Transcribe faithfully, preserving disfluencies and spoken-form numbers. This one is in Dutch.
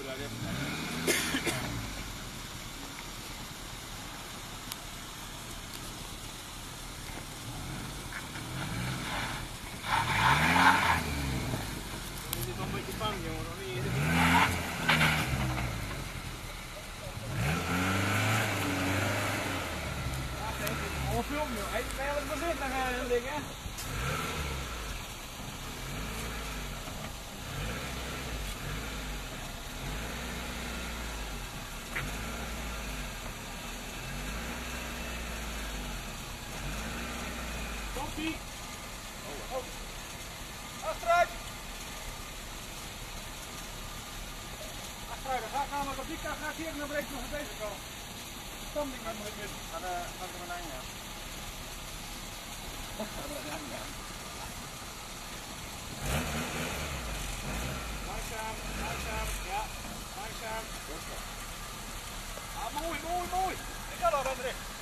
Film joh, hey, ben je wat bezit naar een ding hè? Komt-ie! Oh, oh. Achteruit! Achteruit, dan ga ik namelijk op die kant, ga ik hier naar beneden nog aan deze kant. Kom niet met me naar de naar de benijn gaan. Langzaam, langzaam, ja, langzaam. Ah, mooi, mooi, mooi. Ik ga al aan recht.